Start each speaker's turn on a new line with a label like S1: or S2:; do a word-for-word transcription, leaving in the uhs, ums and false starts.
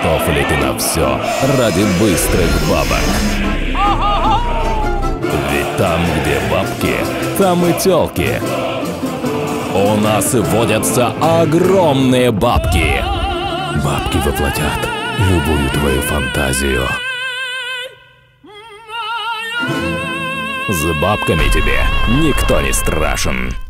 S1: готов ли ты на все ради быстрых бабок? Ведь там, где бабки, там и тёлки. У нас водятся огромные бабки. Бабки воплотят любую твою фантазию. С бабками тебе никто не страшен.